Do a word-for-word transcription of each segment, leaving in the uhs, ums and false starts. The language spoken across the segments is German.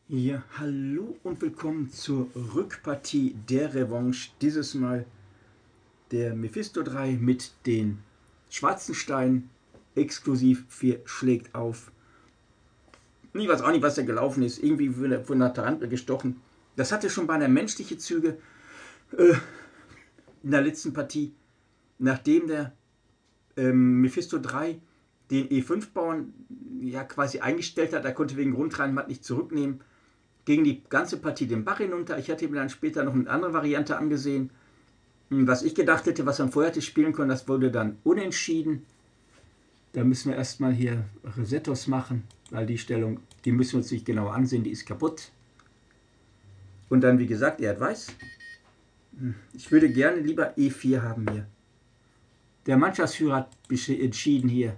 Ja, hallo und willkommen zur Rückpartie der Revanche. Dieses Mal der Mephisto drei mit den schwarzen Steinen. Exklusiv vier schlägt auf. Ich weiß auch nicht, was da gelaufen ist. Irgendwie wurde von einer Tarantel gestochen. Das hatte schon beinahe menschliche Züge äh, in der letzten Partie. Nachdem der ähm, Mephisto drei den E fünf Bauern ja quasi eingestellt hat, er konnte wegen Grundreinmatt nicht zurücknehmen, ging die ganze Partie den Bach hinunter. Ich hatte mir dann später noch eine andere Variante angesehen. Was ich gedacht hätte, was man vorher hätte spielen können, das wurde dann unentschieden. Da müssen wir erstmal hier Resettos machen, weil die Stellung, die müssen wir uns nicht genauer ansehen, die ist kaputt. Und dann, wie gesagt, er hat weiß. Ich würde gerne lieber E vier haben hier. Der Mannschaftsführer hat entschieden hier.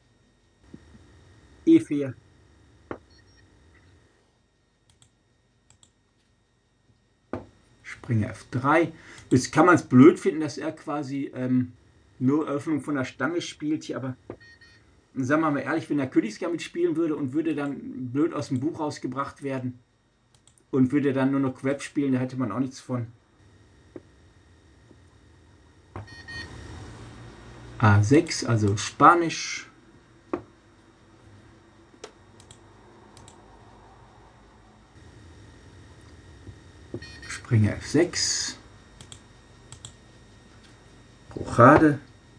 E vier. Springer F drei. Jetzt kann man es blöd finden, dass er quasi ähm, nur Öffnung von der Stange spielt hier, aber sagen wir mal ehrlich, wenn er Königsgambit spielen würde und würde dann blöd aus dem Buch rausgebracht werden und würde dann nur noch Queb spielen, da hätte man auch nichts von. A sechs, also Spanisch. Springer F sechs. Rochade.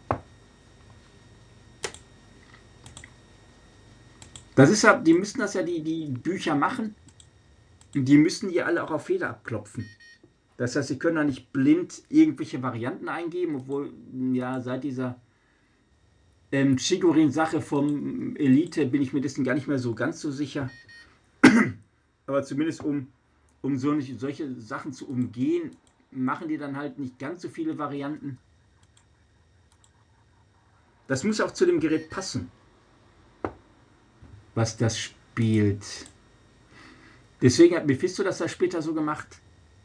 Das ist ja, die müssen das ja, die, die Bücher machen. Und die müssen die alle auch auf Fehler abklopfen. Das heißt, sie können da nicht blind irgendwelche Varianten eingeben, obwohl, ja, seit dieser ähm, Chigorin-Sache vom Elite bin ich mir dessen gar nicht mehr so ganz so sicher. Aber zumindest um, um so nicht, solche Sachen zu umgehen, machen die dann halt nicht ganz so viele Varianten. Das muss auch zu dem Gerät passen, was das spielt. Deswegen hat Mephisto das da später so gemacht,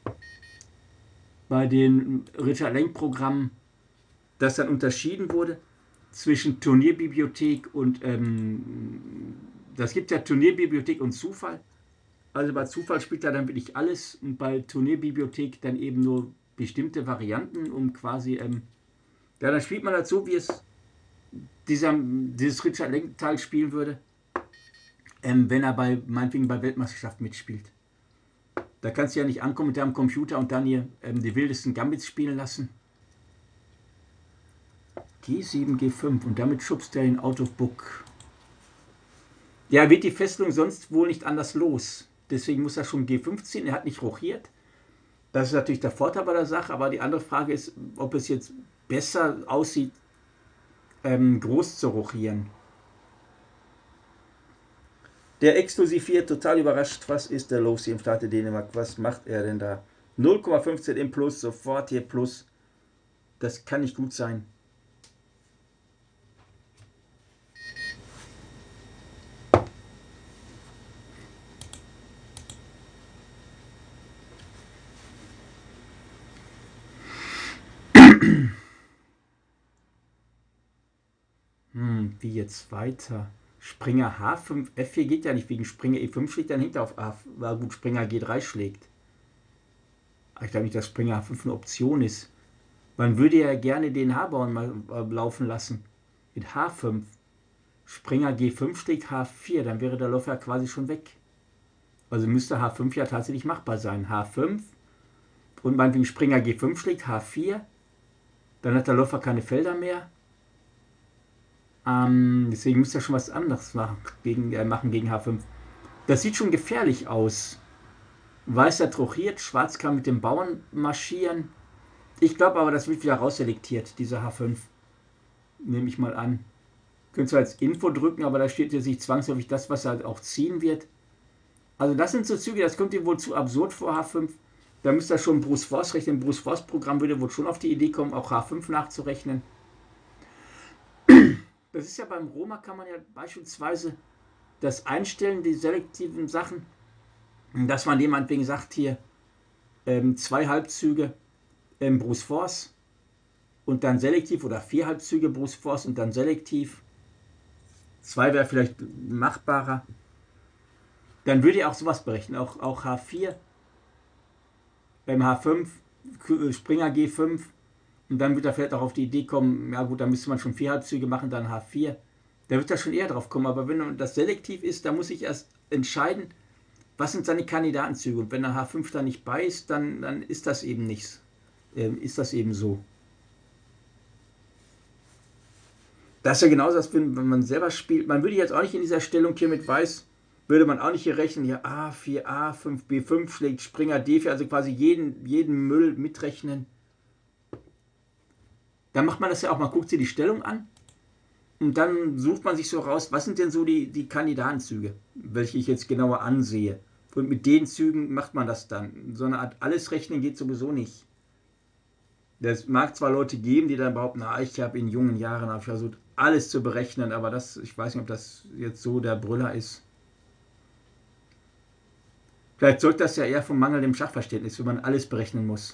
bei den Richard Lenk-Programmen, dass dann unterschieden wurde zwischen Turnierbibliothek und, ähm, das gibt ja Turnierbibliothek und Zufall. Also bei Zufall spielt er dann wirklich alles und bei Turnierbibliothek dann eben nur bestimmte Varianten, um quasi, ähm, ja, dann spielt man das so, wie es dieser, dieses Richard Lenk-Teil spielen würde, ähm, wenn er bei, meinetwegen bei Weltmeisterschaft mitspielt. Da kannst du ja nicht ankommen mit deinem Computer und dann hier ähm, die wildesten Gambits spielen lassen. G sieben, G fünf und damit schubst er ihn out of book. Ja, wird die Fesselung sonst wohl nicht anders los. Deswegen muss er schon G fünf ziehen, er hat nicht rochiert. Das ist natürlich der Vorteil bei der Sache, aber die andere Frage ist, ob es jetzt besser aussieht, ähm, groß zu rochieren. Der Exklusiv vier, total überrascht. Was ist da los hier im Staate Dänemark? Was macht er denn da? null Komma fünfzehn im Plus, sofort hier Plus. Das kann nicht gut sein. Hm, wie jetzt weiter? Springer H fünf, F vier geht ja nicht, wegen Springer E fünf schlägt dann hinter auf A. War gut, Springer G drei schlägt. Aber ich glaube nicht, dass Springer H fünf eine Option ist. Man würde ja gerne den H-Bauern mal laufen lassen. Mit H fünf. Springer G fünf schlägt H vier, dann wäre der Läufer quasi schon weg. Also müsste H fünf ja tatsächlich machbar sein. H fünf und meinetwegen Springer G fünf schlägt H vier. Dann hat der Läufer keine Felder mehr. Ähm, deswegen müsste er schon was anderes machen gegen, äh, machen gegen H fünf. Das sieht schon gefährlich aus. Weiß hat rochiert, Schwarz kann mit dem Bauern marschieren. Ich glaube aber, das wird wieder rausselektiert, dieser H fünf. Nehme ich mal an. Könnt zwar als Info drücken, aber da steht ja sich zwangsläufig das, was er halt auch ziehen wird. Also das sind so Züge, das kommt ihm wohl zu absurd vor, H fünf. Da müsste er schon Bruce Force rechnen. Bruce Force Programm würde wohl schon auf die Idee kommen, auch H fünf nachzurechnen. Das ist ja beim Roma, kann man ja beispielsweise das einstellen, die selektiven Sachen, dass man dem meinetwegen sagt, hier ähm, zwei Halbzüge ähm, Bruce Force und dann selektiv oder vier Halbzüge Bruce Force und dann selektiv. Zwei wäre vielleicht machbarer. Dann würde er auch sowas berechnen, auch, auch H vier, beim H fünf, Springer G fünf, und dann wird er vielleicht auch auf die Idee kommen, ja gut, da müsste man schon vier Halbzüge machen, dann H vier. Da wird er schon eher drauf kommen, aber wenn das selektiv ist, dann muss ich erst entscheiden, was sind seine Kandidatenzüge, und wenn der H fünf da nicht bei ist, dann, dann ist das eben nichts. Ähm, ist das eben so. Das ist ja genauso, als wenn, wenn man selber spielt. Man würde jetzt auch nicht in dieser Stellung hier mit Weiß, würde man auch nicht hier rechnen, ja A vier, A fünf, B fünf schlägt Springer D vier, also quasi jeden, jeden Müll mitrechnen. Dann macht man das ja auch, man guckt sich die Stellung an und dann sucht man sich so raus, was sind denn so die, die Kandidatenzüge, welche ich jetzt genauer ansehe. Und mit den Zügen macht man das dann. So eine Art Allesrechnen geht sowieso nicht. Es mag zwar Leute geben, die dann behaupten, na, ich habe in jungen Jahren hab ich versucht, alles zu berechnen, aber das, ich weiß nicht, ob das jetzt so der Brüller ist. Vielleicht zeugt das ja eher vom mangelndem Schachverständnis, wenn man alles berechnen muss.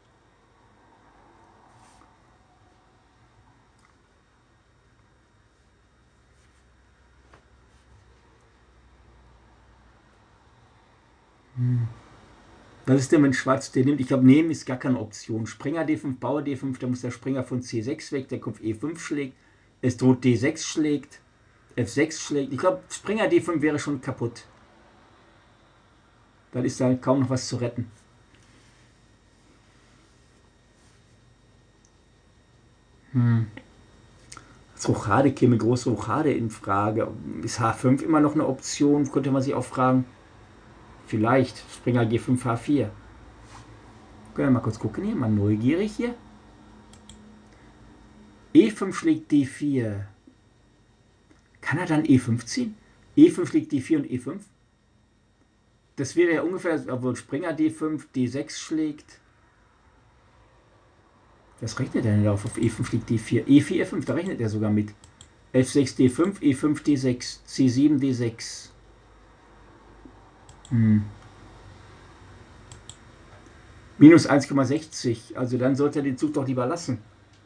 Hm. Was ist denn, wenn Schwarz den nimmt? Ich glaube, nehmen ist gar keine Option. Springer D fünf, Bauer D fünf, da muss der Springer von C sechs weg, der Kopf E fünf schlägt, es droht D sechs schlägt, F sechs schlägt. Ich glaube, Springer D fünf wäre schon kaputt. Dann ist da kaum noch was zu retten. Hm. Als Rochade käme große Rochade in Frage. Ist H fünf immer noch eine Option? Könnte man sich auch fragen. Vielleicht Springer G fünf, H vier. Können wir mal kurz gucken hier, mal neugierig hier. E fünf schlägt D vier. Kann er dann E fünf ziehen? E fünf schlägt D vier und E fünf? Das wäre ja ungefähr, obwohl Springer D fünf, D sechs schlägt. Was rechnet er denn darauf? Auf E fünf schlägt D vier. E vier, E fünf, da rechnet er sogar mit. F sechs, D fünf, E fünf, D sechs, C sieben, D sechs. Hm. Minus eins Komma sechzig. Also dann sollte er den Zug doch lieber lassen.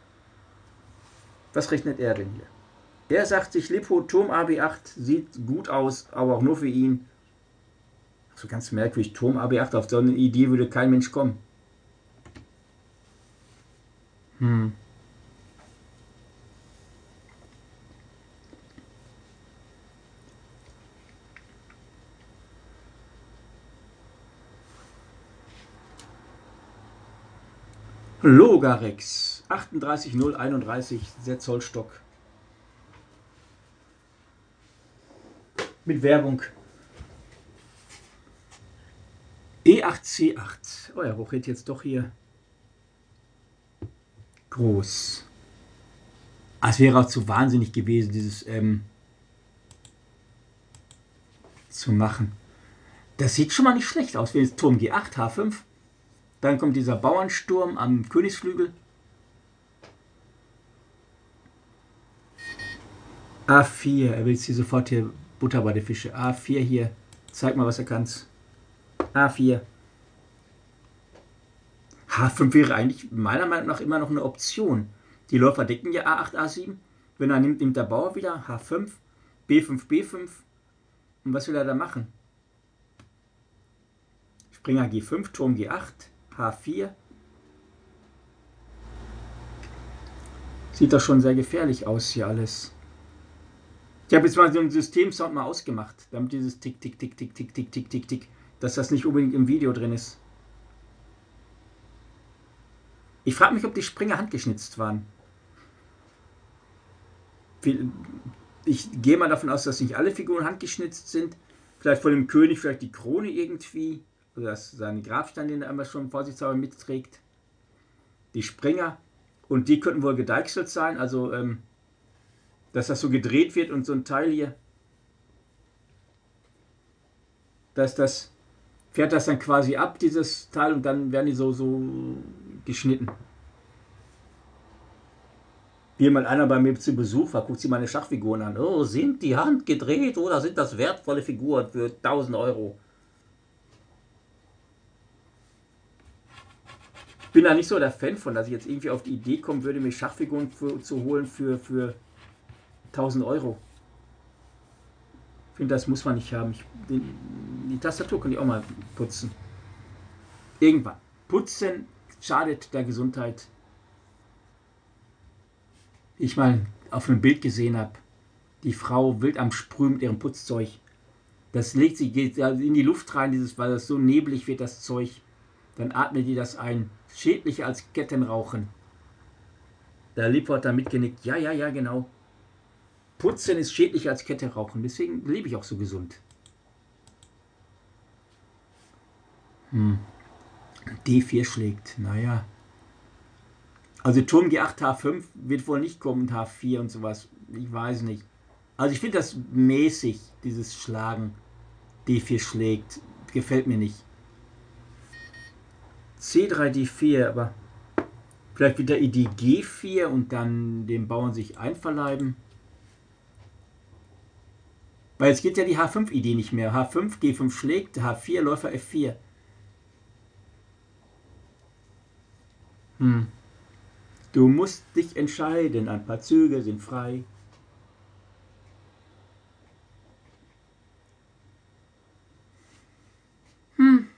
Was rechnet er denn hier? Er sagt sich, Lipo, Turm A B acht sieht gut aus, aber auch nur für ihn. So ganz merkwürdig, Turm A B acht, auf so eine Idee würde kein Mensch kommen. Hm. Logarex, achtunddreißig null einunddreißig, der Zollstock. Mit Werbung. E acht, C acht. Oh ja, hochhält jetzt doch hier groß. Ah, es wäre auch zu wahnsinnig gewesen, dieses ähm, zu machen. Das sieht schon mal nicht schlecht aus. Wenn jetzt Turm G acht, H fünf. Dann kommt dieser Bauernsturm am Königsflügel. A vier, er will jetzt hier sofort hier Butter bei der Fische. A vier hier, zeig mal, was er kann. A vier. H fünf wäre eigentlich meiner Meinung nach immer noch eine Option. Die Läufer decken ja A acht, A sieben. Wenn er nimmt, nimmt der Bauer wieder H fünf, B fünf, B fünf. Und was will er da machen? Springer G fünf, Turm G acht, H vier. Sieht doch schon sehr gefährlich aus hier alles. Ich habe jetzt mal so einen Systemsound mal ausgemacht, damit dieses Tick, Tick, Tick, Tick, Tick, Tick, Tick, Tick, Tick, dass das nicht unbedingt im Video drin ist. Ich frage mich, ob die Springer handgeschnitzt waren. Ich gehe mal davon aus, dass nicht alle Figuren handgeschnitzt sind. Vielleicht von dem König, vielleicht die Krone irgendwie. Oder dass sein Grabstein, den er immer schon vorsichtshalber mitträgt. Die Springer. Und die könnten wohl gedeichselt sein. Also, ähm, dass das so gedreht wird und so ein Teil hier. Dass das. Fährt das dann quasi ab, dieses Teil, und dann werden die so, so geschnitten. Wie mal einer bei mir zu Besuch war, guckt sich meine Schachfiguren an. Oh, sind die handgedreht oder sind das wertvolle Figuren für tausend Euro? Ich bin da nicht so der Fan von, dass ich jetzt irgendwie auf die Idee kommen würde, mir Schachfiguren für, zu holen für, für tausend Euro. Ich finde, das muss man nicht haben. Ich, die, die Tastatur kann ich auch mal putzen. Irgendwann. Putzen schadet der Gesundheit. Wie ich mal auf einem Bild gesehen habe. Die Frau wild am Sprühen mit ihrem Putzzeug. Das legt sie geht in die Luft rein, dieses, weil das so neblig wird, das Zeug. Dann atmet die das ein. Schädlicher als Kettenrauchen. Der Liebhaber hat da mitgenickt. Ja, ja, ja, genau. Putzen ist schädlicher als Kettenrauchen. Deswegen lebe ich auch so gesund. Hm. D vier schlägt. Naja. Also Turm G acht, H fünf wird wohl nicht kommen, H vier und sowas. Ich weiß nicht. Also ich finde das mäßig, dieses Schlagen. D vier schlägt. Gefällt mir nicht. C drei, D vier, aber vielleicht wieder Idee G vier und dann den Bauern sich einverleiben. Weil jetzt geht ja die H fünf Idee nicht mehr. H fünf, G fünf schlägt, H vier, Läufer F vier. Hm. Du musst dich entscheiden, ein paar Züge sind frei. Hm.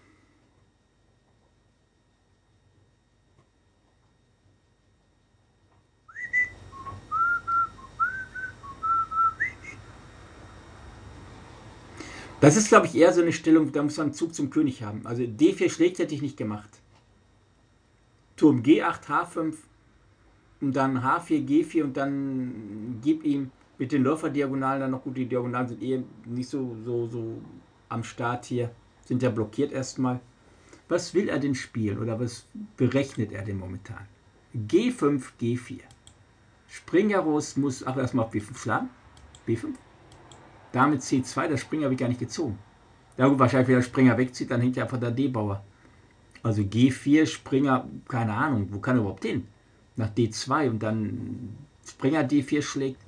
Das ist, glaube ich, eher so eine Stellung, da muss man einen Zug zum König haben. Also D vier schlägt hätte ich nicht gemacht. Turm G acht, H fünf und dann H vier, G vier und dann gib ihm mit den Läuferdiagonalen dann noch gut. Die Diagonalen sind eh nicht so, so, so am Start hier. Sind ja blockiert erstmal. Was will er denn spielen oder was berechnet er denn momentan? G fünf, G vier. Springerus muss auch erstmal auf B fünf schlagen. B fünf. Dame C zwei, der Springer habe ich gar nicht gezogen. Ja gut, wahrscheinlich, wenn der Springer wegzieht, dann hängt ja einfach der D-Bauer. Also G vier, Springer, keine Ahnung, wo kann er überhaupt hin? Nach D zwei und dann Springer D vier schlägt.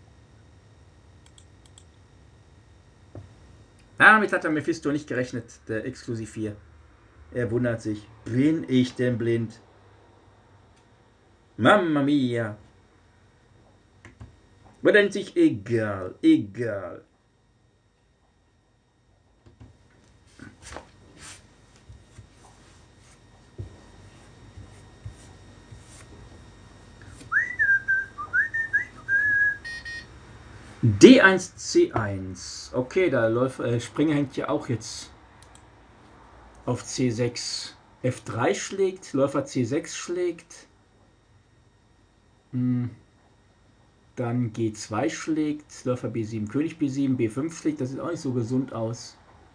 Damit hat der Mephisto nicht gerechnet, der Exklusiv vier. Er wundert sich, bin ich denn blind? Mamma mia. Aber dann sich egal, egal. D eins, C eins. Okay, der Läufer, äh, Springer hängt ja auch jetzt auf C sechs. F drei schlägt, Läufer C sechs schlägt. Hm. Dann G zwei schlägt, Läufer B sieben, König B sieben, B fünf schlägt. Das sieht auch nicht so gesund aus.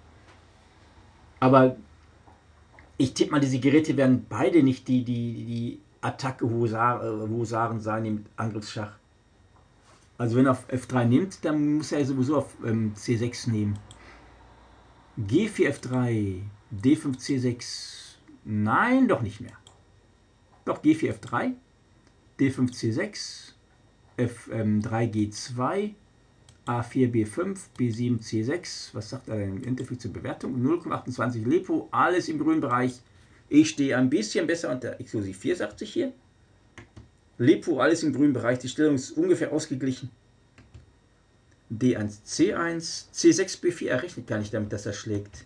Aber ich tippe mal, diese Geräte werden beide nicht die, die, die Attacke-Husaren sein im Angriffsschach. Also wenn er auf F drei nimmt, dann muss er sowieso auf ähm, C sechs nehmen. G vier, F drei, D fünf, C sechs. Nein, doch nicht mehr. Doch, G vier, F drei, D fünf, C sechs, F drei, G zwei, A vier, B fünf, B sieben, C sechs. Was sagt er denn im Endeffekt zur Bewertung? null Komma achtundzwanzig Lepo, alles im grünen Bereich. Ich stehe ein bisschen besser unter Exklusiv vier, sagt sich hier. Lepo, alles im grünen Bereich. Die Stellung ist ungefähr ausgeglichen. D eins, C eins, C sechs, B vier. Er rechnet gar nicht damit, dass er schlägt.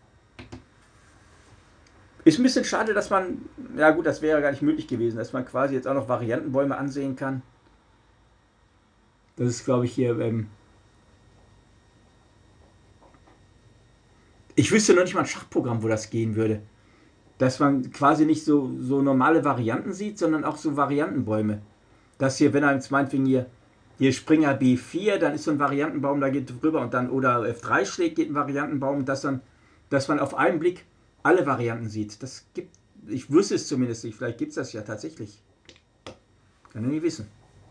Ist ein bisschen schade, dass man, ja gut, das wäre gar nicht möglich gewesen, dass man quasi jetzt auch noch Variantenbäume ansehen kann. Das ist, glaube ich, hier, ähm ich wüsste noch nicht mal ein Schachprogramm, wo das gehen würde. Dass man quasi nicht so, so normale Varianten sieht, sondern auch so Variantenbäume. Das hier, wenn er jetzt meinetwegen hier, hier Springer B vier, dann ist so ein Variantenbaum, da geht drüber und dann, oder F drei schlägt, geht ein Variantenbaum, dass dann, dass man auf einen Blick alle Varianten sieht. Das gibt, ich wüsste es zumindest nicht, vielleicht gibt es das ja tatsächlich. Kann ich nicht wissen.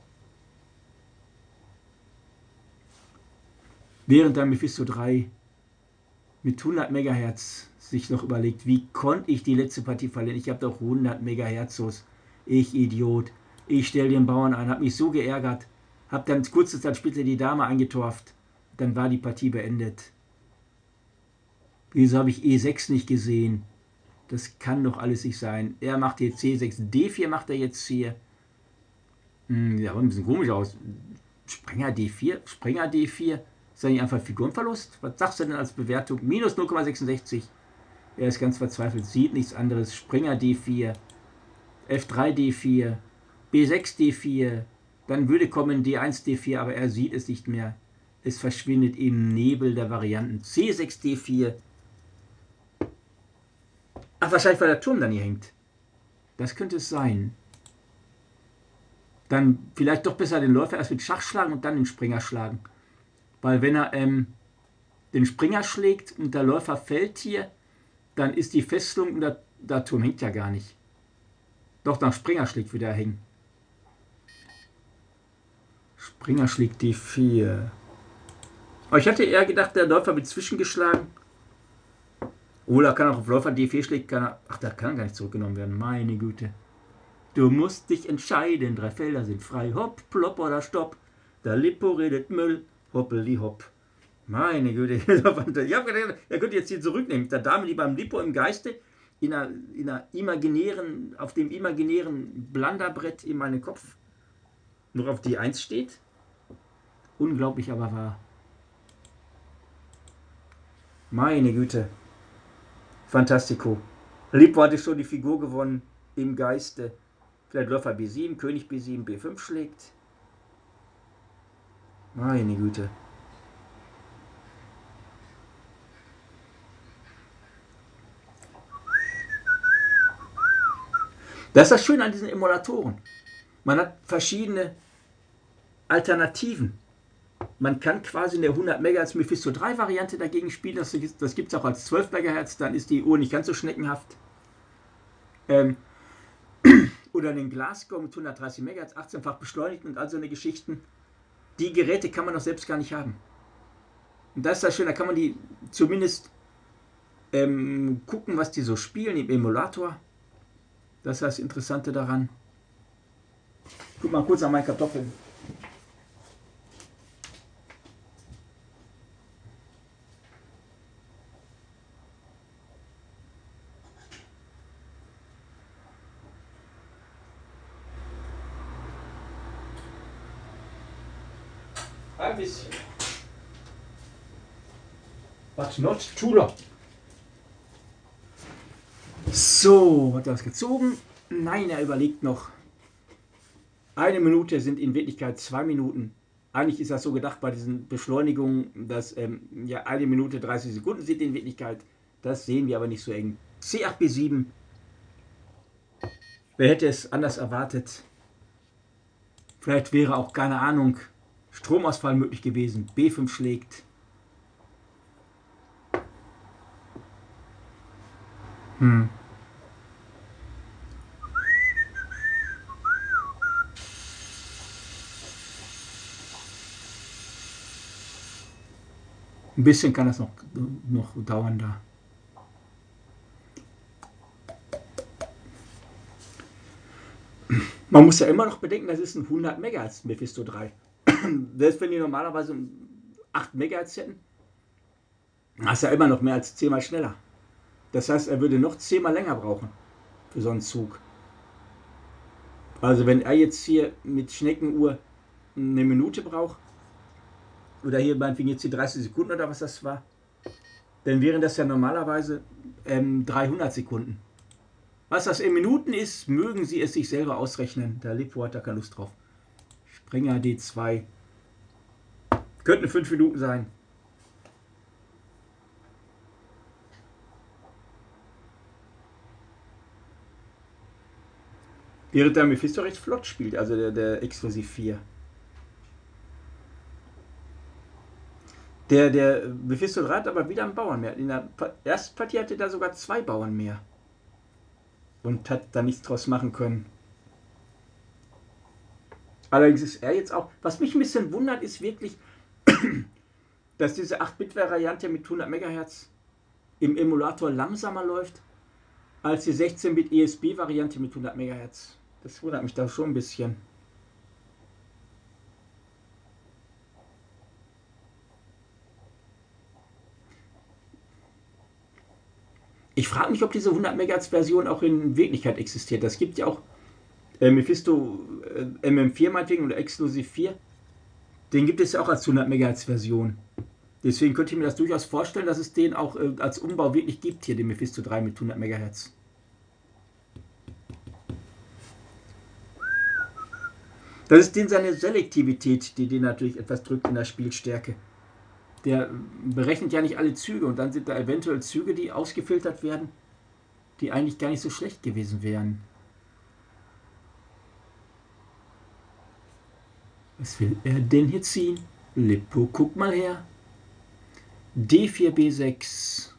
Während der Mephisto drei mit hundert Megahertz sich noch überlegt, wie konnte ich die letzte Partie verlieren? Ich habe doch hundert Megahertz. Ich Idiot. Ich stelle den Bauern ein, habe mich so geärgert. Habe dann kurze Zeit später die Dame eingetorft. Dann war die Partie beendet. Wieso habe ich E sechs nicht gesehen? Das kann doch alles nicht sein. Er macht jetzt C sechs, D vier macht er jetzt hier. Hm, sieht aber ein bisschen komisch aus. Springer D vier, Springer D vier, Ist ja nicht einfach Figurenverlust? Was sagst du denn als Bewertung? Minus null Komma sechsundsechzig. Er ist ganz verzweifelt, sieht nichts anderes. Springer D vier, F drei D vier, B sechs D vier, dann würde kommen D eins D vier, aber er sieht es nicht mehr. Es verschwindet im Nebel der Varianten. C sechs D vier. Ach, wahrscheinlich, weil der Turm dann hier hängt. Das könnte es sein. Dann vielleicht doch besser den Läufer erst mit Schach schlagen und dann den Springer schlagen. Weil wenn er ähm, den Springer schlägt und der Läufer fällt hier, dann ist die Fesselung und der, der Turm hängt ja gar nicht. Doch, nach Springer schlägt wieder hängen. Springer schlägt D vier. Aber ich hatte eher gedacht, der Läufer wird zwischengeschlagen. Oder kann auch auf Läufer D vier schlägt, kann er, ach, da kann gar nicht zurückgenommen werden. Meine Güte. Du musst dich entscheiden, drei Felder sind frei. Hopp, plopp oder stopp. Der Lippo redet Müll. Hoppeli hopp. Meine Güte. Ich habe gedacht, er könnte jetzt hier zurücknehmen. Mit der Dame, die beim Lippo im Geiste in einer, in einer imaginären, auf dem imaginären Blanderbrett in meinem Kopf noch auf D eins steht. Unglaublich aber wahr. Meine Güte. Fantastico. Lippo hatte schon die Figur gewonnen im Geiste. Vielleicht Läufer B sieben, König B sieben, B fünf schlägt. Meine Güte. Das ist das Schöne an diesen Emulatoren. Man hat verschiedene Alternativen. Man kann quasi in der hundert Megahertz Mephisto drei Variante dagegen spielen. Das, das gibt es auch als zwölf Megahertz. Dann ist die Uhr nicht ganz so schneckenhaft. Ähm, oder den Glasgow mit hundertdreißig Megahertz, achtzehnfach beschleunigt und all so eine Geschichten. Die Geräte kann man doch selbst gar nicht haben. Und das ist das Schöne. Da kann man die zumindest ähm, gucken, was die so spielen im Emulator. Das ist das Interessante daran. Guck mal kurz an meine Kartoffeln. Ein bisschen. But not too long. So, hat er das gezogen? Nein, er überlegt noch. Eine Minute sind in Wirklichkeit zwei Minuten. Eigentlich ist das so gedacht bei diesen Beschleunigungen, dass ähm, ja eine Minute dreißig Sekunden sind in Wirklichkeit. Das sehen wir aber nicht so eng. C acht B sieben. Wer hätte es anders erwartet? Vielleicht wäre auch, keine Ahnung, Stromausfall möglich gewesen. B fünf schlägt. Hm. Ein bisschen kann das noch, noch dauern da. Man muss ja immer noch bedenken, das ist ein hundert Megahertz Mephisto drei. Selbst wenn die normalerweise acht Megahertz hätten, hast du ja immer noch mehr als zehnmal schneller. Das heißt, er würde noch zehnmal länger brauchen für so einen Zug. Also wenn er jetzt hier mit Schneckenuhr eine Minute braucht, oder hier meinetwegen jetzt die dreißig Sekunden oder was das war, dann wären das ja normalerweise ähm, dreihundert Sekunden. Was das in Minuten ist, mögen Sie es sich selber ausrechnen. Der Lippo hat da keine Lust drauf. Springer D zwei. Könnten fünf Minuten sein. Während der Mephisto recht flott spielt, also der, der Exklusiv vier. Der, der Mephisto drei hat aber wieder einen Bauern mehr. In der ersten Partie hatte er sogar zwei Bauern mehr. Und hat da nichts draus machen können. Allerdings ist er jetzt auch, was mich ein bisschen wundert, ist wirklich, dass diese acht Bit Variante mit hundert Megahertz im Emulator langsamer läuft, als die sechzehn Bit E S B Variante mit hundert Megahertz. Das wundert mich da schon ein bisschen. Ich frage mich, ob diese hundert Megahertz Version auch in Wirklichkeit existiert. Das gibt ja auch äh, Mephisto äh, M M vier meinetwegen oder Exklusiv vier. Den gibt es ja auch als hundert Megahertz Version. Deswegen könnte ich mir das durchaus vorstellen, dass es den auch äh, als Umbau wirklich gibt, hier den Mephisto drei mit hundert Megahertz. Das ist den seine Selektivität, die den natürlich etwas drückt in der Spielstärke. Der berechnet ja nicht alle Züge und dann sind da eventuell Züge, die ausgefiltert werden, die eigentlich gar nicht so schlecht gewesen wären. Was will er denn hier ziehen? Lippo, guck mal her. D vier B sechs.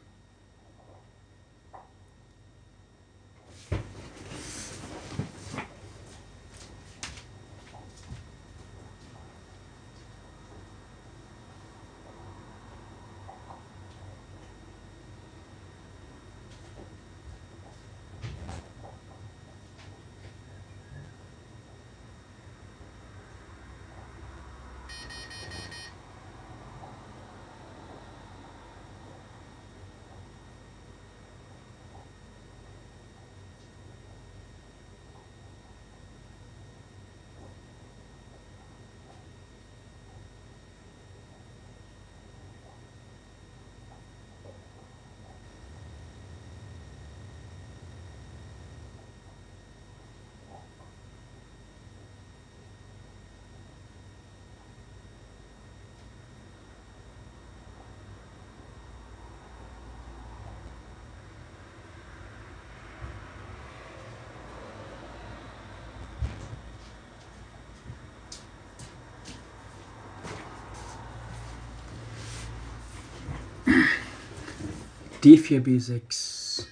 D vier B sechs.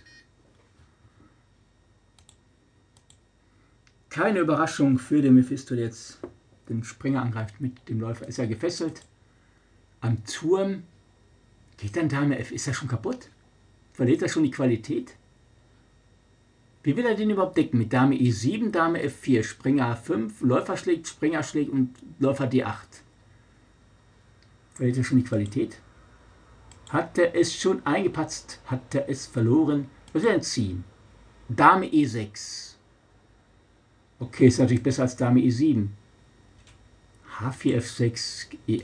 Keine Überraschung für den Mephisto, der jetzt den Springer angreift mit dem Läufer. Ist er gefesselt am Turm. Geht dann Dame F? Ist er schon kaputt? Verliert er schon die Qualität? Wie will er den überhaupt decken? Mit Dame E sieben, Dame F vier, Springer H fünf, Läufer schlägt, Springer schlägt und Läufer D acht. Verliert er schon die Qualität? Hat er es schon eingepatzt? Hat er es verloren? Was will er denn ziehen? Dame E sechs. Okay, ist natürlich besser als Dame E sieben. H vier F sechs. E,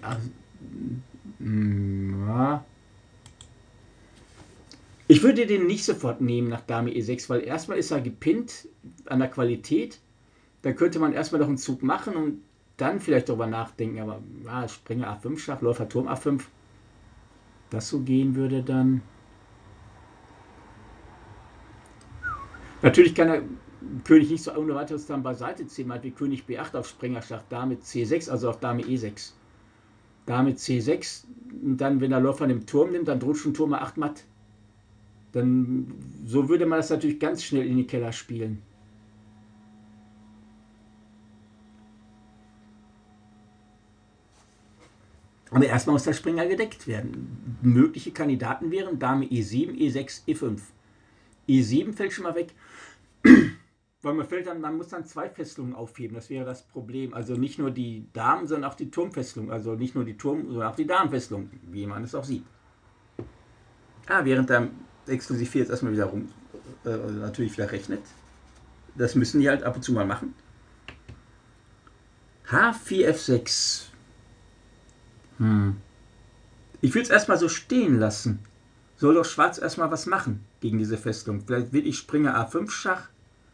ja. Ich würde den nicht sofort nehmen nach Dame E sechs, weil erstmal ist er gepinnt an der Qualität. Da könnte man erstmal noch einen Zug machen und dann vielleicht darüber nachdenken. Aber ja, Springer A fünf Schach, Läufer Turm A fünf. Das so gehen würde dann. Natürlich kann der König nicht so ohne weiteres dann beiseite ziehen, halt wie König B acht auf Springerschach, Dame C sechs, also auf Dame E sechs. Dame C sechs, und dann, wenn der Läufer den Turm nimmt, dann droht schon Turm A acht matt. Dann, so würde man das natürlich ganz schnell in die Keller spielen. Aber erstmal muss der Springer gedeckt werden. Mögliche Kandidaten wären Dame E sieben, E sechs, E fünf. E sieben fällt schon mal weg, weil man, fällt dann, man muss dann zwei Fesselungen aufheben. Das wäre das Problem. Also nicht nur die Damen, sondern auch die Turmfesselung. Also nicht nur die Turm, sondern auch die Damenfesselung, wie man es auch sieht. Ah, während der Exklusiv vier jetzt erstmal wieder rum, äh, natürlich wieder rechnet. Das müssen die halt ab und zu mal machen. H vier F sechs. Hm. Ich will es erstmal so stehen lassen. Soll doch Schwarz erstmal was machen gegen diese Festung. Vielleicht will ich Springer A fünf Schach.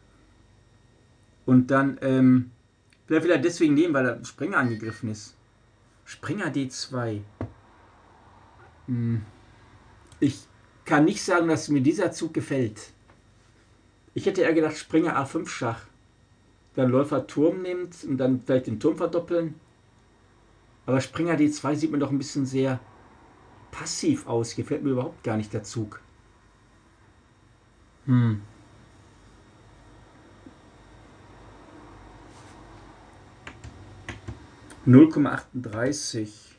Und dann, ähm, vielleicht will er deswegen nehmen, weil der Springer angegriffen ist. Springer D zwei. Hm. Ich kann nicht sagen, dass mir dieser Zug gefällt. Ich hätte eher gedacht, Springer A fünf Schach. Dann Läufer Turm nimmt und dann vielleicht den Turm verdoppeln. Aber Springer D zwei sieht mir doch ein bisschen sehr passiv aus. Gefällt mir überhaupt gar nicht der Zug. Hm. null Komma achtunddreißig.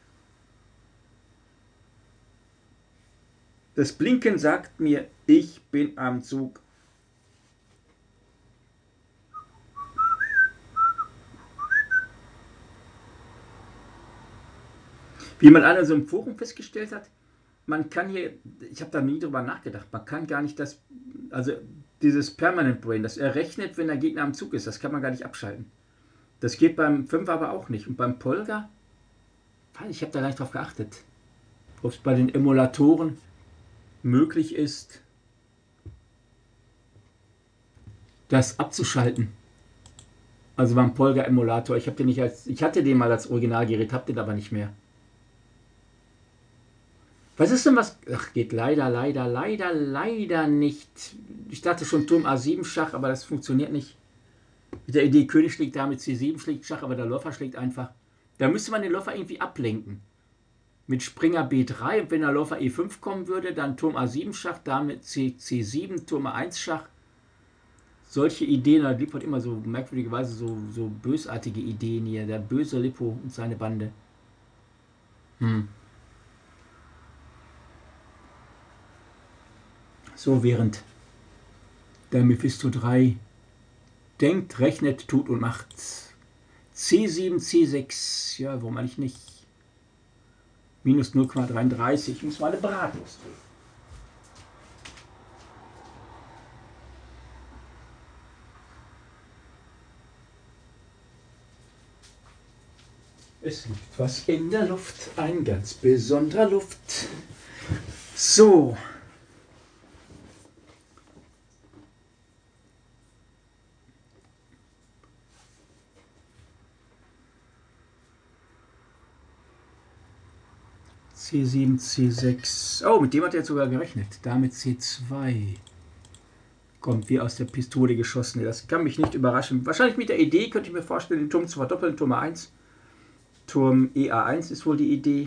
Das Blinken sagt mir, ich bin am Zug. Wie man also im Forum festgestellt hat, man kann hier, ich habe da nie drüber nachgedacht, man kann gar nicht das, also dieses Permanent Brain, das errechnet, wenn der Gegner am Zug ist, das kann man gar nicht abschalten. Das geht beim Fünfer aber auch nicht. Und beim Polga, ich habe da gar nicht drauf geachtet. ob es bei den Emulatoren möglich ist, das abzuschalten. Also beim Polga-Emulator. Ich habe den nicht als, ich hatte den mal als Originalgerät, habe den aber nicht mehr. Was ist denn was? Ach, geht leider, leider, leider, leider nicht. Ich dachte schon Turm A sieben Schach, aber das funktioniert nicht. Mit der Idee, König schlägt damit C sieben schlägt Schach, aber der Läufer schlägt einfach. Da müsste man den Läufer irgendwie ablenken. Mit Springer B drei, und wenn der Läufer E fünf kommen würde, dann Turm A sieben Schach, damit C, C7, Turm A eins Schach. Solche Ideen, da liefert immer so merkwürdigerweise so, so bösartige Ideen hier. Der böse Lippo und seine Bande. Hm. So, während der Mephisto drei denkt, rechnet, tut und macht. C sieben, C sechs, ja, warum eigentlich nicht? Minus null Komma dreiunddreißig, ich muss mal eine Bratwurst drehen. Es liegt was in der Luft, ein ganz besonderer Luft. So. C sieben, C sechs. Oh, mit dem hat er sogar gerechnet. Damit C zwei. Kommt wie aus der Pistole geschossen. Das kann mich nicht überraschen. Wahrscheinlich mit der Idee könnte ich mir vorstellen, den Turm zu verdoppeln. Turm A eins. Turm E A eins ist wohl die Idee.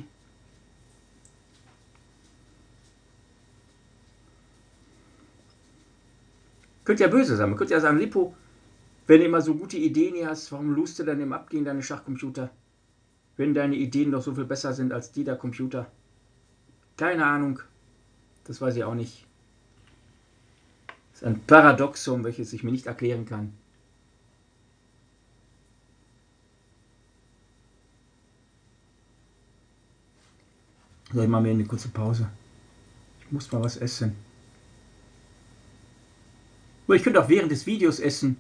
Könnte ja böse sein. Man könnte ja sagen, Lippo, wenn du immer so gute Ideen hier hast, warum lust du dann im Ab gegen deine Schachcomputer? Wenn deine Ideen doch so viel besser sind als die der Computer. Keine Ahnung. Das weiß ich auch nicht. Das ist ein Paradoxum, welches ich mir nicht erklären kann. So, ich mache mir eine kurze Pause. Ich muss mal was essen. Oder ich könnte auch während des Videos essen.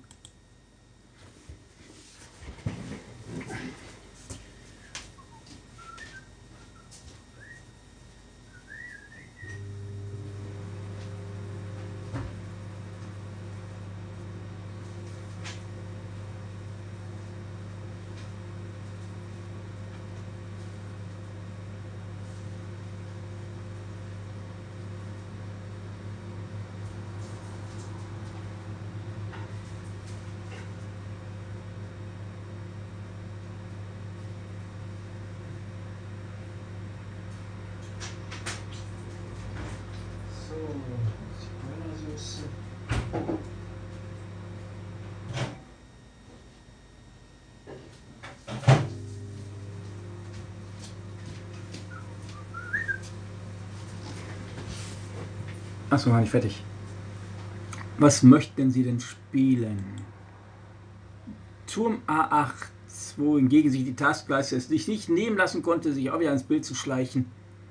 Achso, war nicht fertig. Was möchten Sie denn spielen? Turm A acht, wo hingegen sich die Taskleiste es sich nicht nehmen lassen konnte, sich auch wieder ins Bild zu schleichen.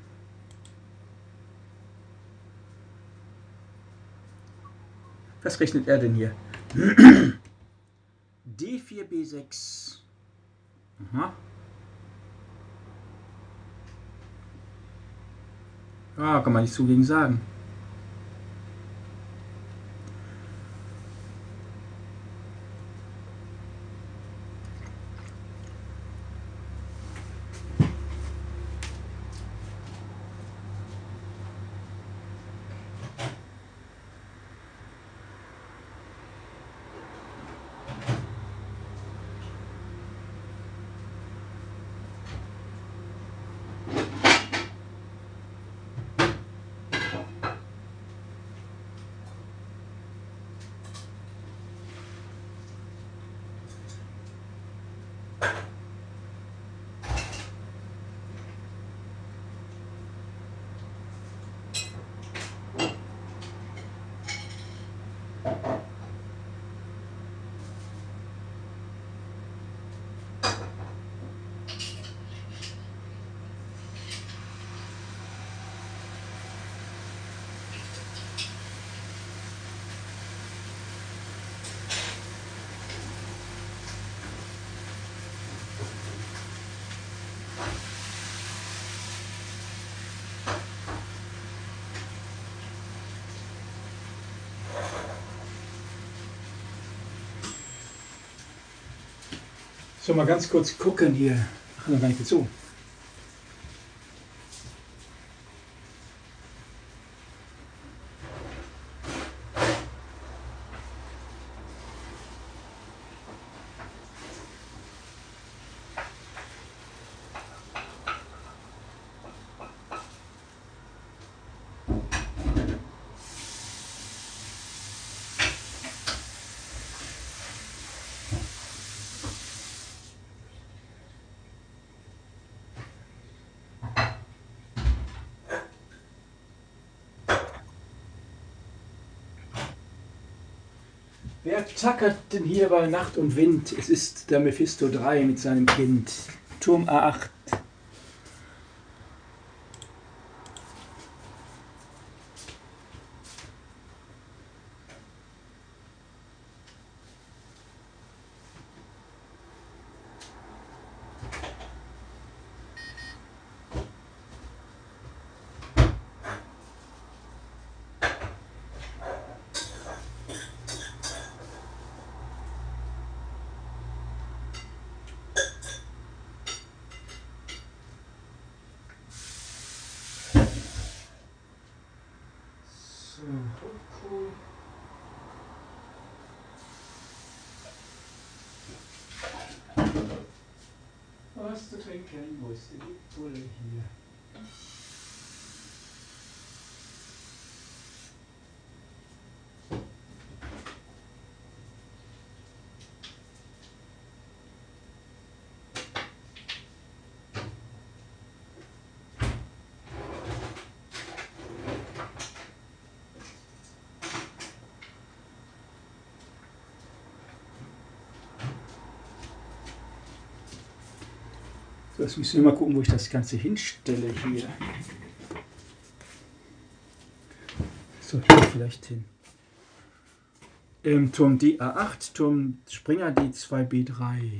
Was rechnet er denn hier? D vier, B sechs. Aha. Ah, kann man nicht so gegen sagen. So, mal ganz kurz gucken hier. Ach, noch gar nicht gezogen. Wer tackert denn hier bei Nacht und Wind? Es ist der Mephisto drei mit seinem Kind. Turm A acht. Was zu trinken? Wo ist die Pulle hier? So, jetzt müssen wir mal gucken, wo ich das Ganze hinstelle hier. So, hier vielleicht hin. Ähm, Turm D A acht, Turm Springer D zwei B drei.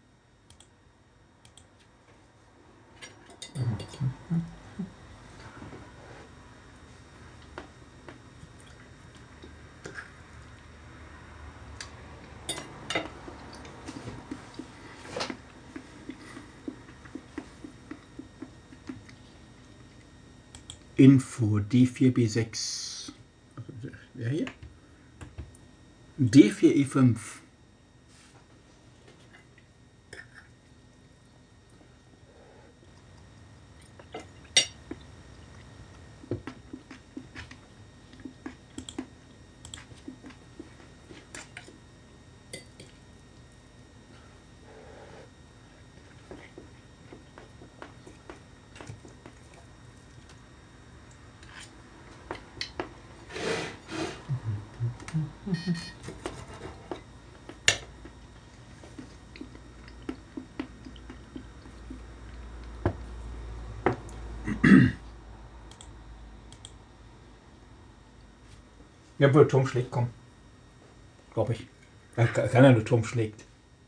Info D vier B sechs. Wer hier? D vier E fünf. Ja, wo der Turm schlägt, komm. Glaube ich. Ja, kann er nur Turm schlägt.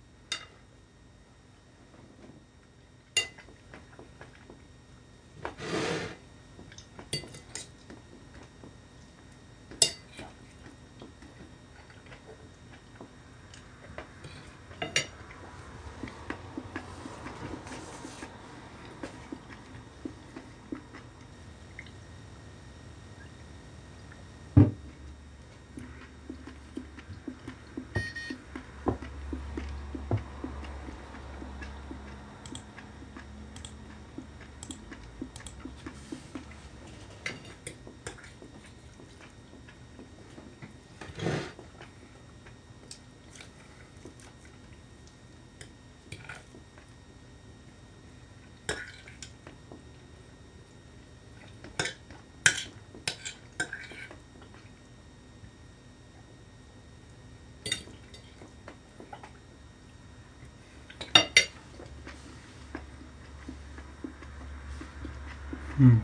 Hm.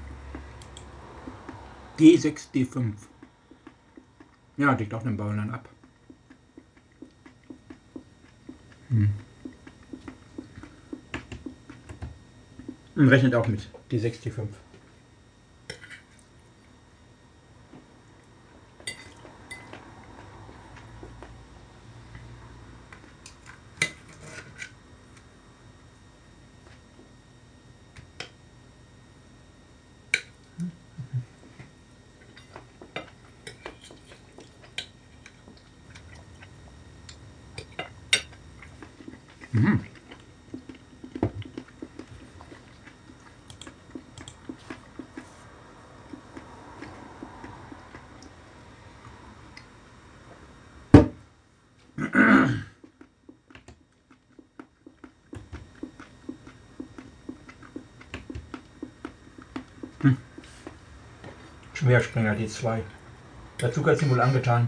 D sechs, D fünf. Ja, legt auch den Bauern dann ab. Hm. Und rechnet auch mit D sechs, D fünf. Mhm. Hm. Schwerspringer D zwei. Der Zucker ist ihm wohl angetan.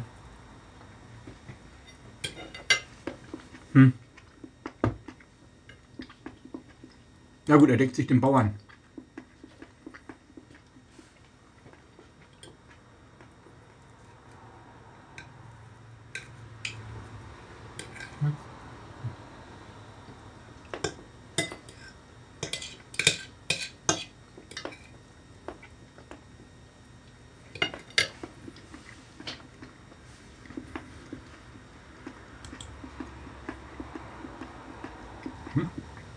Hm. Ja gut, er deckt sich den Bauern. Hm. Hm.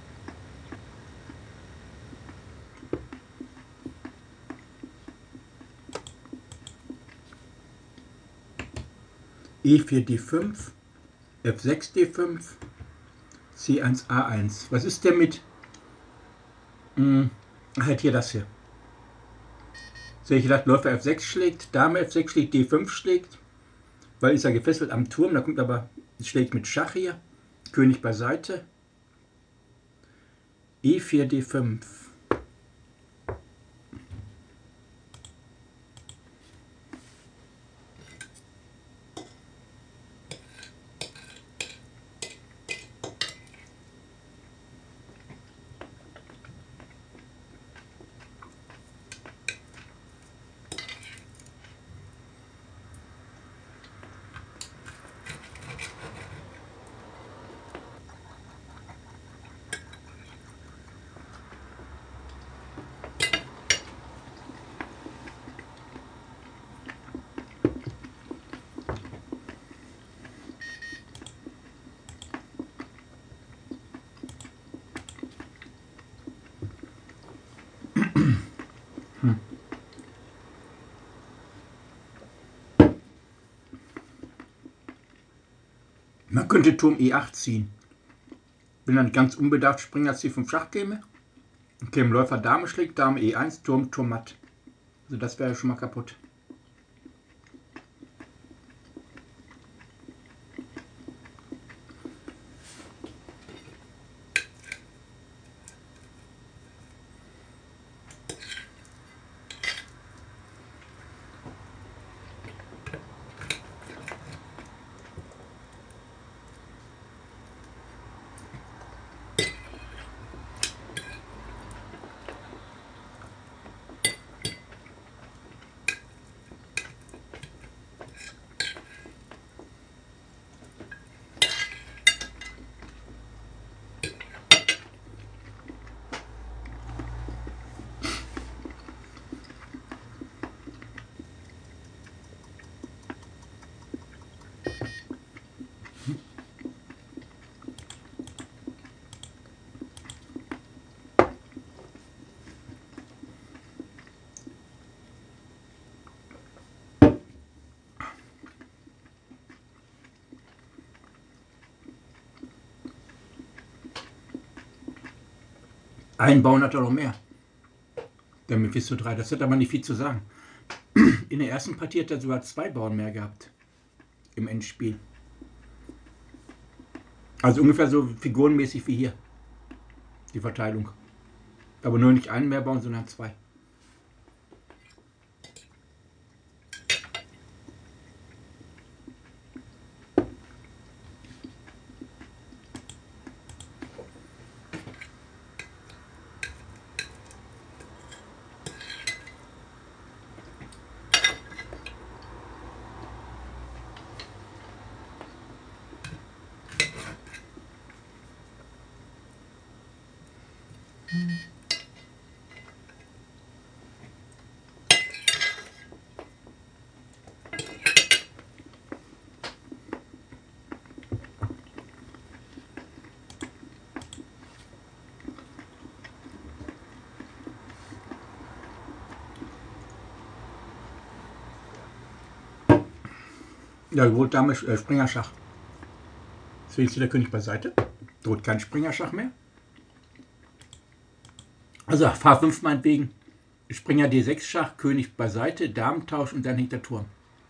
E vier D fünf, F sechs D fünf, C eins A eins. Was ist denn mit... Hm, halt hier das hier. So, ich gedacht, Läufer F sechs schlägt, Dame F sechs schlägt, D fünf schlägt, weil ist er gefesselt am Turm, da kommt aber, schlägt mit Schach hier, König beiseite, E vier D fünf. Hm. Man könnte Turm E acht ziehen. Wenn dann ganz unbedacht Springer C fünf Schach käme, käme Läufer Dame schlägt, Dame E eins, Turm, Turm matt. Also das wäre schon mal kaputt. Einen Bauern hat er noch mehr. Der Mephisto drei, das hat aber nicht viel zu sagen. In der ersten Partie hat er sogar zwei Bauern mehr gehabt. Im Endspiel. Also ungefähr so figurenmäßig wie hier. Die Verteilung. Aber nur nicht einen mehr bauen, sondern zwei. Ja, wohl Dame äh, Springer Schach. Deswegen ist der König beiseite. Droht kein Springerschach mehr. Also H fünf meinetwegen. Springer D sechs Schach, König beiseite, Damentausch und dann hinter Turm.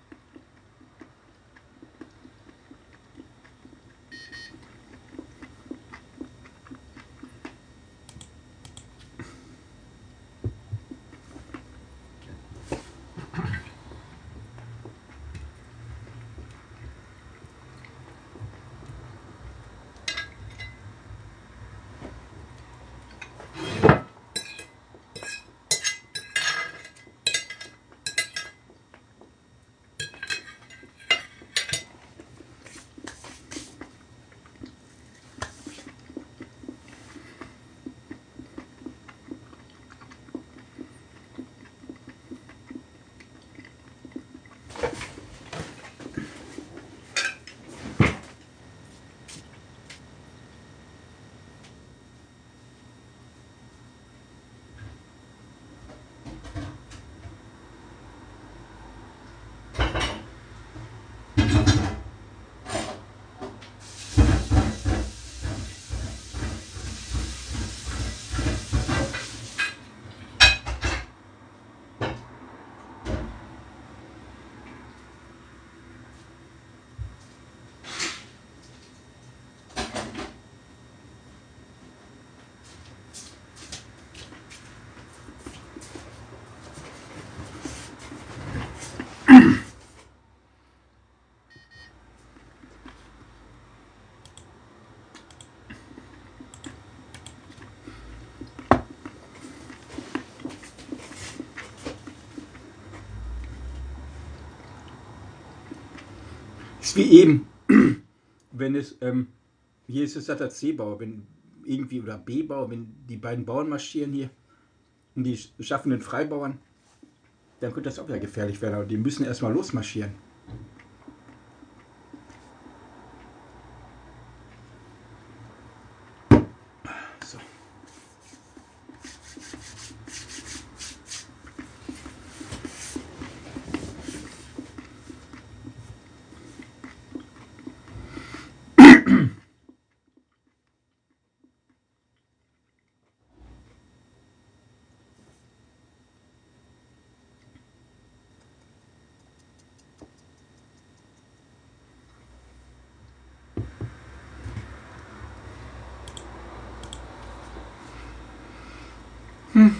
Ist wie eben, wenn es, ähm, hier ist es der C-Bauer, wenn irgendwie, oder B-Bauer, wenn die beiden Bauern marschieren hier und die schaffen den Freibauern, dann könnte das auch wieder gefährlich werden, aber die müssen erstmal losmarschieren. So. Hm.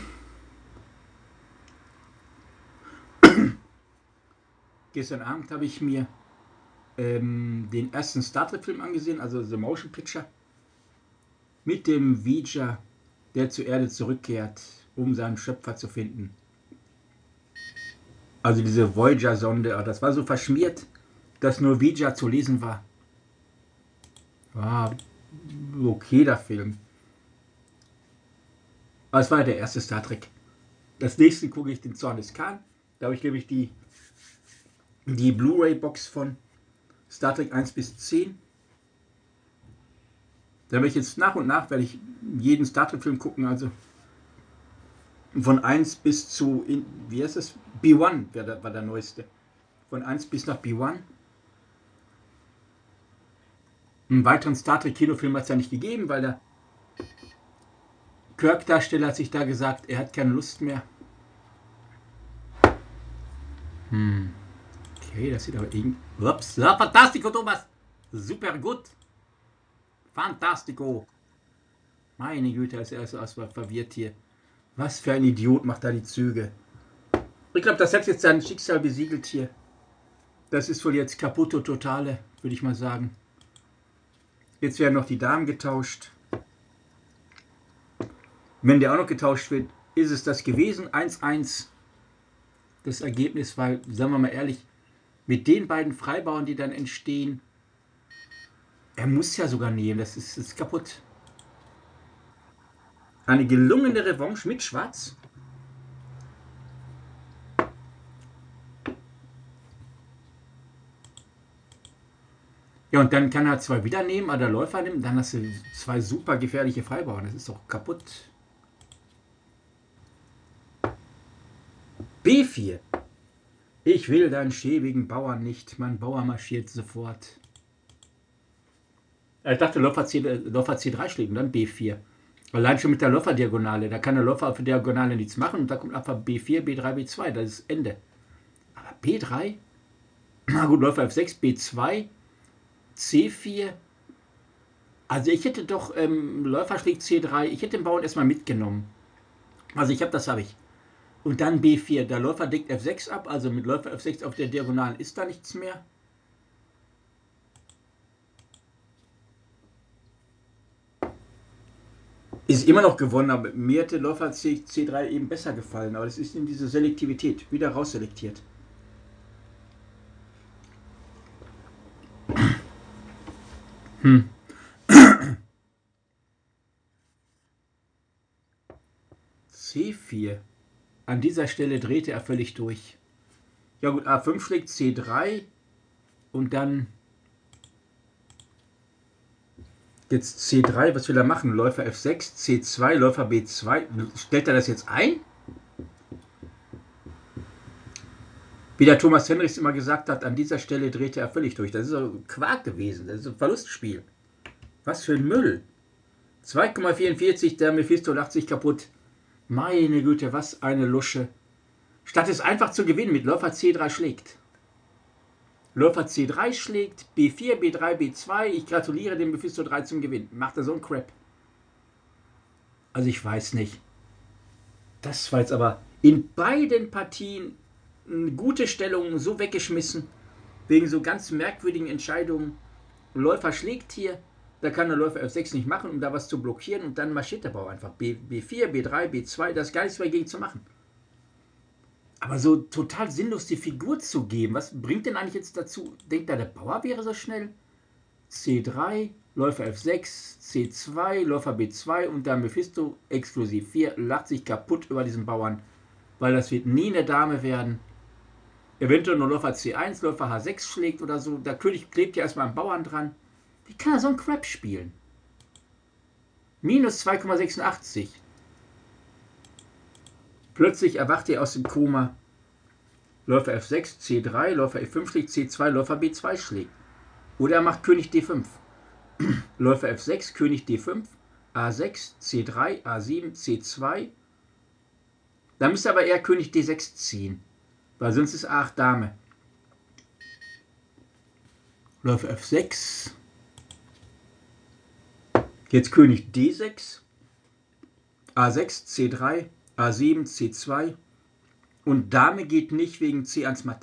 Gestern Abend habe ich mir ähm, den ersten Star Trek Film angesehen, also The Motion Picture, mit dem Voyager, der zur Erde zurückkehrt, um seinen Schöpfer zu finden. Also diese Voyager-Sonde, das war so verschmiert, dass nur Voyager zu lesen war. War okay, der Film. Aber es war ja der erste Star Trek. Das nächste gucke ich den Zorn des Khan. Da habe ich nämlich die, die Blu-ray-Box von Star Trek eins bis zehn. Da werde ich jetzt nach und nach werde ich jeden Star Trek Film gucken, also von eins bis zu, in, wie heißt es? B eins war der, war der neueste. Von eins bis nach B eins. Einen weiteren Star Trek Kinofilm hat es ja nicht gegeben, weil der Kirk-Darsteller hat sich da gesagt, er hat keine Lust mehr. Hm. Okay, das sieht aber irgendwie... Ups, ja, fantastico, Thomas! Super gut! Fantastico! Meine Güte, er ist erst erstmal verwirrt hier. Was für ein Idiot macht da die Züge. Ich glaube, das hat jetzt sein Schicksal besiegelt hier. Das ist wohl jetzt kaputte Totale, würde ich mal sagen. Jetzt werden noch die Damen getauscht. Wenn der auch noch getauscht wird, ist es das gewesen. eins eins. Das Ergebnis, weil, sagen wir mal ehrlich, mit den beiden Freibauern, die dann entstehen, er muss ja sogar nehmen. Das ist, das ist kaputt. Eine gelungene Revanche mit Schwarz. Ja, und dann kann er zwei wieder nehmen, oder der Läufer nimmt, dann hast du zwei super gefährliche Freibauern. Das ist doch kaputt. B vier. Ich will deinen schäbigen Bauern nicht. Mein Bauer marschiert sofort. Ich dachte, Läufer, C, Läufer C drei schlägt und dann B vier. Allein schon mit der Läufer-Diagonale. Da kann der Läufer auf der Diagonale nichts machen und da kommt einfach B vier, B drei, B zwei. Das ist Ende. Aber B drei? Na gut, Läufer F sechs, B zwei, C vier. Also ich hätte doch ähm, Läufer schlägt C drei. Ich hätte den Bauern erstmal mitgenommen. Also ich habe, das habe ich. Und dann B vier. Der Läufer deckt F sechs ab. Also mit Läufer F sechs auf der Diagonalen ist da nichts mehr. Ist immer noch gewonnen, aber mir hätte Läufer C, C3 eben besser gefallen. Aber das ist in diese Selektivität. Wieder rausselektiert. Hm. C vier. An dieser Stelle drehte er völlig durch. Ja gut, A fünf schlägt C drei. Und dann jetzt C drei, was will er machen? Läufer F sechs, C zwei, Läufer B zwei. Stellt er das jetzt ein? Wie der Thomas Hendricks immer gesagt hat, an dieser Stelle drehte er völlig durch. Das ist so Quark gewesen. Das ist ein Verlustspiel. Was für ein Müll. zwei Komma vierundvierzig, der Mephisto lacht sich kaputt. Meine Güte, was eine Lusche. Statt es einfach zu gewinnen mit Läufer C drei schlägt. Läufer C drei schlägt, B vier, B drei, B zwei. Ich gratuliere dem Mephisto drei zum Gewinn. Macht er so einen Crap? Also ich weiß nicht. Das war jetzt aber in beiden Partien eine gute Stellung, so weggeschmissen. Wegen so ganz merkwürdigen Entscheidungen. Läufer schlägt hier. Da kann der Läufer F sechs nicht machen, um da was zu blockieren. Und dann marschiert der Bauer einfach. B, B4, B drei, B zwei. Da ist gar nichts mehr gegen zu machen. Aber so total sinnlos die Figur zu geben, was bringt denn eigentlich jetzt dazu? Denkt er, der Bauer wäre so schnell? C drei, Läufer F sechs, C zwei, Läufer B zwei und dann Mephisto exklusiv vier lacht sich kaputt über diesen Bauern, weil das wird nie eine Dame werden. Eventuell nur Läufer C eins, Läufer H sechs schlägt oder so. Der König klebt ja erstmal am Bauern dran. Wie kann er so einen Crap spielen? Minus zwei Komma sechsundachtzig. Plötzlich erwacht er aus dem Koma. Läufer F sechs, C drei, Läufer F fünf schlägt, C zwei, Läufer B zwei schlägt. Oder er macht König D fünf. Läufer F sechs, König D fünf, A sechs, C drei, A sieben, C zwei. Da müsste aber eher König D sechs ziehen, weil sonst ist A acht Dame. Läufer F sechs. Jetzt König D sechs, A sechs, C drei, A sieben, C zwei und Dame geht nicht wegen C eins matt.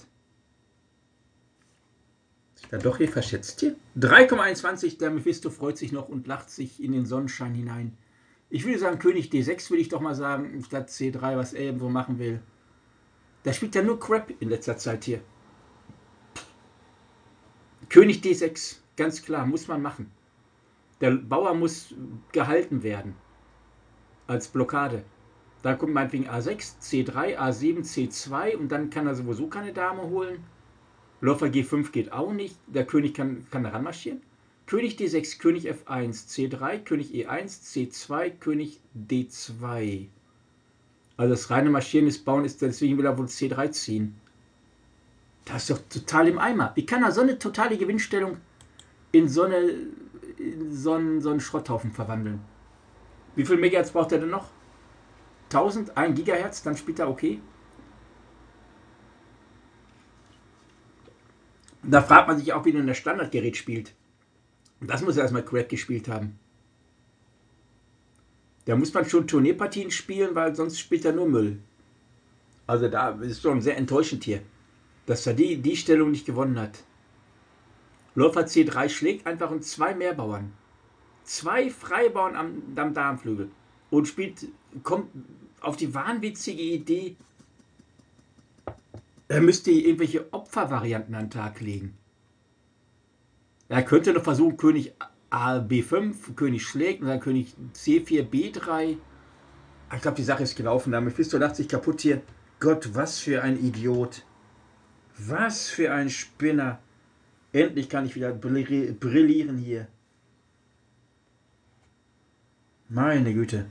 Ist da doch hier verschätzt hier? drei Komma einundzwanzig, der Mephisto freut sich noch und lacht sich in den Sonnenschein hinein. Ich würde sagen, König D sechs will ich doch mal sagen, statt C drei, was er eben so machen will. Da spielt er nur Crap in letzter Zeit hier. König D sechs, ganz klar, muss man machen. Der Bauer muss gehalten werden. Als Blockade. Da kommt meinetwegen A sechs, C drei, A sieben, C zwei und dann kann er sowieso keine Dame holen. Läufer G fünf geht auch nicht. Der König kann, kann daran marschieren. König D sechs, König F eins, C drei, König E eins, C zwei, König D zwei. Also das reine Marschieren des Bauern ist, deswegen will er wohl C drei ziehen. Das ist doch total im Eimer. Wie kann er so eine totale Gewinnstellung in so, eine, in so, einen, so einen Schrotthaufen verwandeln? Wie viel Megahertz braucht er denn noch? tausend, ein Gigahertz, dann spielt er okay. Da fragt man sich auch, wie man das Standardgerät spielt. Das muss er erstmal Crack gespielt haben. Da muss man schon Turnierpartien spielen, weil sonst spielt er nur Müll. Also da ist schon sehr enttäuschend hier, dass er die, die Stellung nicht gewonnen hat. Läufer C drei schlägt einfach und zwei Mehrbauern. Zwei Freibauern am, am Darmflügel. Und spielt, kommt auf die wahnwitzige Idee, er müsste irgendwelche Opfervarianten an den Tag legen. Er könnte noch versuchen, König A, B fünf, König schlägt und dann König C vier, B drei. Ich glaube, die Sache ist gelaufen. Da Mephisto lacht sich kaputt hier. Gott, was für ein Idiot. Was für ein Spinner. Endlich kann ich wieder brillieren hier. Meine Güte.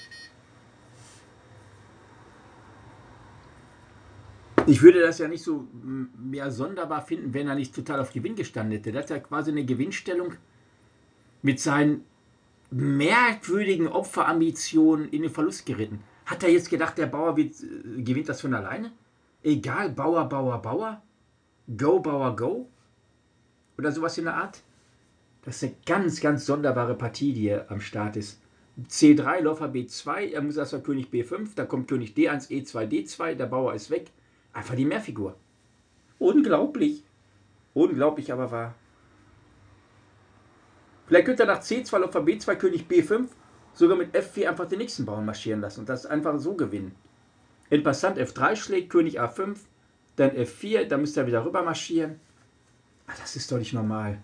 Ich würde das ja nicht so mehr sonderbar finden, wenn er nicht total auf Gewinn gestanden hätte. Das ist ja quasi eine Gewinnstellung, mit seinen merkwürdigen Opferambitionen in den Verlust geritten. Hat er jetzt gedacht, der Bauer wird, äh, gewinnt das von alleine? Egal, Bauer, Bauer, Bauer, Go, Bauer, Go oder sowas in der Art. Das ist eine ganz, ganz sonderbare Partie, die hier am Start ist. C drei, Läufer B zwei, er muss erstmal König B fünf, da kommt König D eins, E zwei, D zwei, der Bauer ist weg. Einfach die Mehrfigur. Unglaublich. Unglaublich, aber wahr. Vielleicht könnte er nach C zwei, Läufer B zwei, König B fünf sogar mit F vier einfach den nächsten Bauern marschieren lassen und das einfach so gewinnen. In Passant F drei schlägt, König A fünf, dann F vier, dann müsste er wieder rüber marschieren. Ach, das ist doch nicht normal.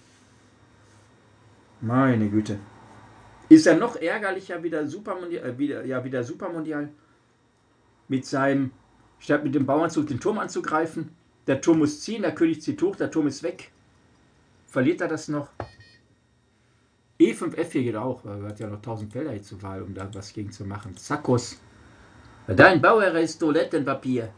Meine Güte. Ist er noch ärgerlicher wie der Supermondial, äh, wieder, ja, wie der Supermondial mit seinem, statt mit dem Bauernzug den Turm anzugreifen. Der Turm muss ziehen, der König zieht hoch, der Turm ist weg. Verliert er das noch? E fünf, F vier geht auch, weil er hat ja noch tausend Felder hier zur Wahl, um da was gegen zu machen. Zackos. Dein Bauer ist Toilettenpapier.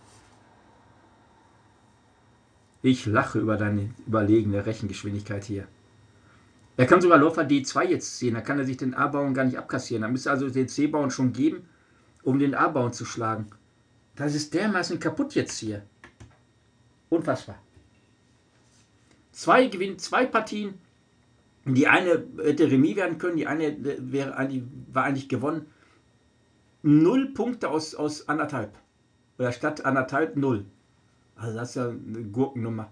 Ich lache über deine überlegene Rechengeschwindigkeit hier. Er kann sogar Läufer D zwei jetzt ziehen, da kann er sich den A-Bauern gar nicht abkassieren. Da müsste also den C-Bauern schon geben, um den A-Bauern zu schlagen. Das ist dermaßen kaputt jetzt hier. Unfassbar. Zwei gewinnen zwei Partien. Die eine hätte Remis werden können, die eine wäre eigentlich, war eigentlich gewonnen. Null Punkte aus, aus anderthalb. Oder statt anderthalb, null. Also das ist ja eine Gurkennummer.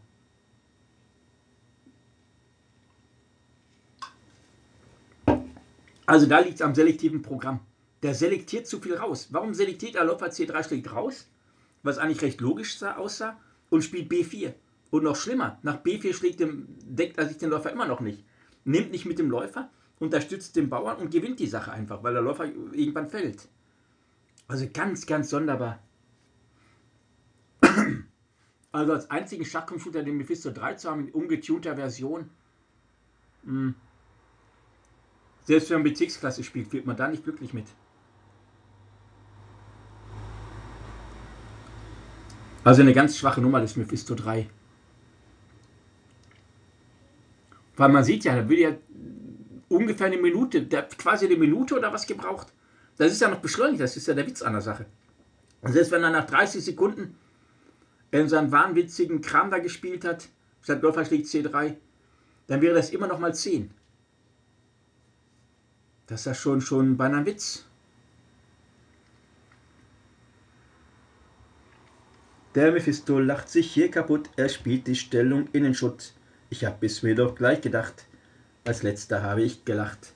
Also da liegt es am selektiven Programm. Der selektiert zu viel raus. Warum selektiert er Läufer C drei schlägt raus? Was eigentlich recht logisch sah, aussah. Und spielt B vier. Und noch schlimmer, nach B vier schlägt dem, deckt er sich den Läufer immer noch nicht. Nimmt nicht mit dem Läufer, unterstützt den Bauern und gewinnt die Sache einfach, weil der Läufer irgendwann fällt. Also ganz, ganz sonderbar. Also als einzigen Schachcomputer den Mephisto drei zu haben in ungetunter Version. Mh. Selbst wenn man Bezirksklasse spielt, wird man da nicht glücklich mit. Also eine ganz schwache Nummer des Mephisto drei. Weil man sieht ja, da würde ja ungefähr eine Minute, der hat quasi eine Minute oder was gebraucht. Das ist ja noch beschleunigt, das ist ja der Witz an der Sache. Und selbst wenn er nach dreißig Sekunden in seinem wahnwitzigen Kram da gespielt hat, statt Läufer schlägt C drei, dann wäre das immer noch mal zehn. Das ist ja schon, schon beinahe ein Witz. Der Mephisto lacht sich hier kaputt, er spielt die Stellung in den Schutt. Ich hab es mir doch gleich gedacht, als letzter habe ich gelacht.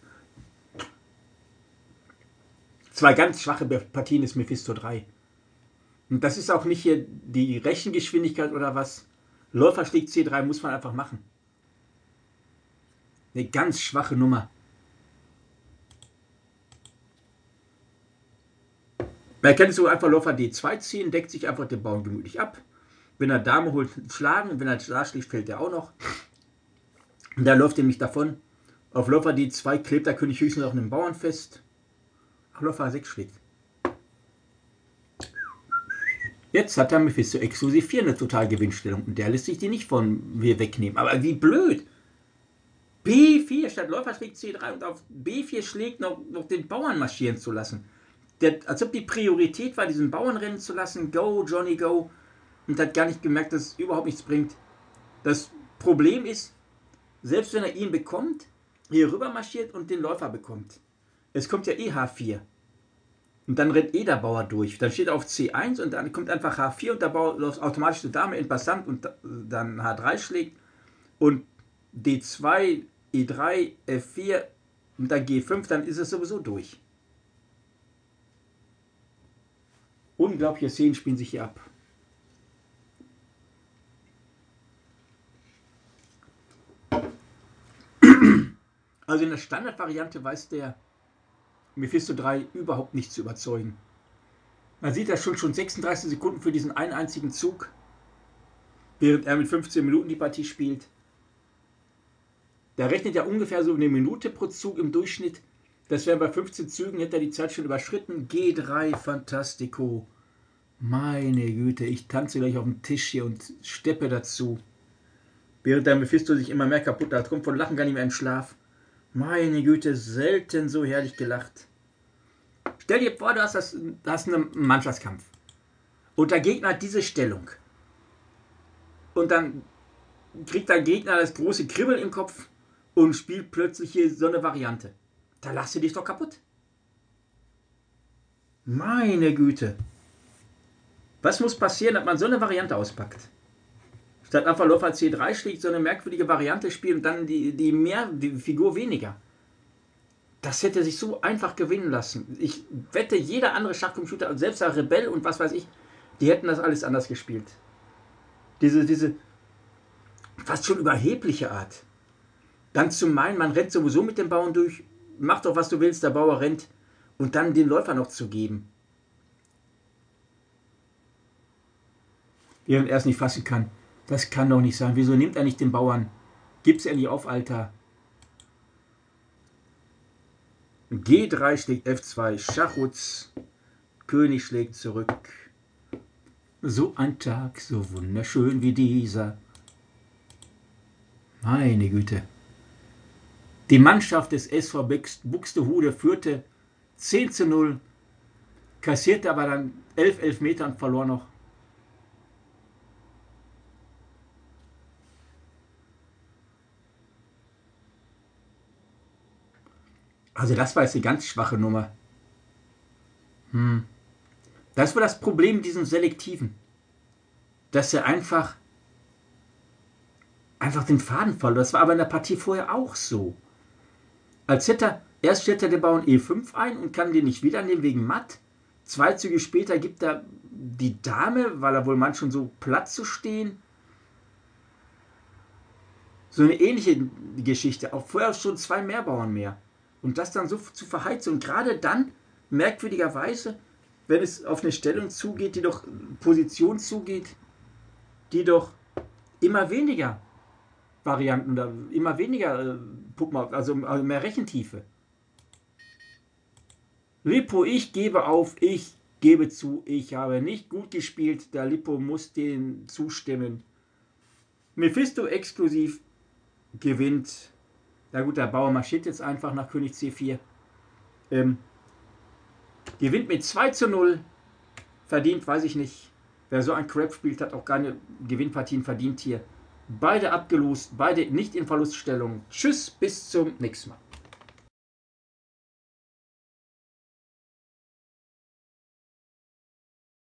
Zwei ganz schwache Partien des Mephisto drei. Und das ist auch nicht hier die Rechengeschwindigkeit oder was. Läufer schlägt C drei muss man einfach machen. Eine ganz schwache Nummer. Man kann so einfach Läufer D zwei ziehen, deckt sich einfach den Bauern gemütlich ab. Wenn er Dame holt, schlagen. Und wenn er da schlägt, fällt er auch noch. Und da läuft er nämlich davon. Auf Läufer D zwei klebt der König höchstens auf einem Bauern fest. Ach, Läufer A sechs schlägt. Jetzt hat der Mephisto exklusiv vier eine total Gewinnstellung. Und der lässt sich die nicht von mir wegnehmen. Aber wie blöd. B vier statt Läufer schlägt C drei und auf B vier schlägt noch, noch den Bauern marschieren zu lassen. Der, als ob die Priorität war, diesen Bauern rennen zu lassen. Go, Johnny, go. Und hat gar nicht gemerkt, dass es überhaupt nichts bringt. Das Problem ist, selbst wenn er ihn bekommt, hier rüber marschiert und den Läufer bekommt. Es kommt ja eh H vier. Und dann rennt eh der Bauer durch. Dann steht er auf C eins und dann kommt einfach H vier und der Bauer läuft automatisch zur Dame in Passant und dann H drei schlägt. Und D zwei, E drei, F vier und dann G fünf, dann ist es sowieso durch. Unglaubliche Szenen spielen sich hier ab. Also in der Standardvariante weiß der Mephisto drei überhaupt nicht zu überzeugen. Man sieht das schon schon sechsunddreißig Sekunden für diesen einen einzigen Zug, während er mit fünfzehn Minuten die Partie spielt. Der rechnet ja ungefähr so eine Minute pro Zug im Durchschnitt. Das wäre bei fünfzehn Zügen, hätte er die Zeit schon überschritten. G drei, Fantastico. Meine Güte, ich tanze gleich auf dem Tisch hier und steppe dazu. Während der Mephisto sich immer mehr kaputt hat, kommt von Lachen gar nicht mehr in Schlaf. Meine Güte, selten so herrlich gelacht. Stell dir vor, du hast, das, du hast einen Mannschaftskampf. Und der Gegner hat diese Stellung. Und dann kriegt der Gegner das große Kribbeln im Kopf und spielt plötzlich hier so eine Variante. Da lachst du dich doch kaputt. Meine Güte. Was muss passieren, dass man so eine Variante auspackt? Statt einfach Läufer C drei schlägt, so eine merkwürdige Variante spielt und dann die, die, mehr, die Figur weniger. Das hätte sich so einfach gewinnen lassen. Ich wette, jeder andere Schachcomputer, selbst der Rebell und was weiß ich, die hätten das alles anders gespielt. Diese, diese fast schon überhebliche Art. Dann zu meinen, man rennt sowieso mit dem Bauern durch, mach doch was du willst, der Bauer rennt, und dann den Läufer noch zu geben. Während er es nicht fassen kann. Das kann doch nicht sein. Wieso nimmt er nicht den Bauern? Gib's endlich auf, Alter. G drei schlägt F zwei, Schachutz, König schlägt zurück. So ein Tag, so wunderschön wie dieser. Meine Güte. Die Mannschaft des S V Buxtehude führte zehn zu null, kassierte aber dann elf Elfmeter und verlor noch. Also das war jetzt eine ganz schwache Nummer. Hm. Das war das Problem mit diesem Selektiven. Dass er einfach, einfach den Faden verlor. Das war aber in der Partie vorher auch so. Als hätte er, erst stellt er den Bauern E fünf ein und kann den nicht wieder nehmen wegen Matt. Zwei Züge später gibt er die Dame, weil er wohl meint, schon so platt zu stehen. So eine ähnliche Geschichte. Auch vorher schon zwei mehr Bauern mehr. Und das dann so zu verheizen. Und gerade dann, merkwürdigerweise, wenn es auf eine Stellung zugeht, die doch Position zugeht, die doch immer weniger Varianten oder immer weniger, äh, also mehr Rechentiefe. Lippo, ich gebe auf, ich gebe zu, ich habe nicht gut gespielt, der Lippo muss dem zustimmen. Mephisto exklusiv gewinnt. Na gut, der Bauer marschiert jetzt einfach nach König C vier. Ähm, gewinnt mit zwei zu null. Verdient, weiß ich nicht. Wer so ein Crap spielt, hat auch keine Gewinnpartien verdient hier. Beide abgelost, beide nicht in Verluststellung. Tschüss, bis zum nächsten Mal.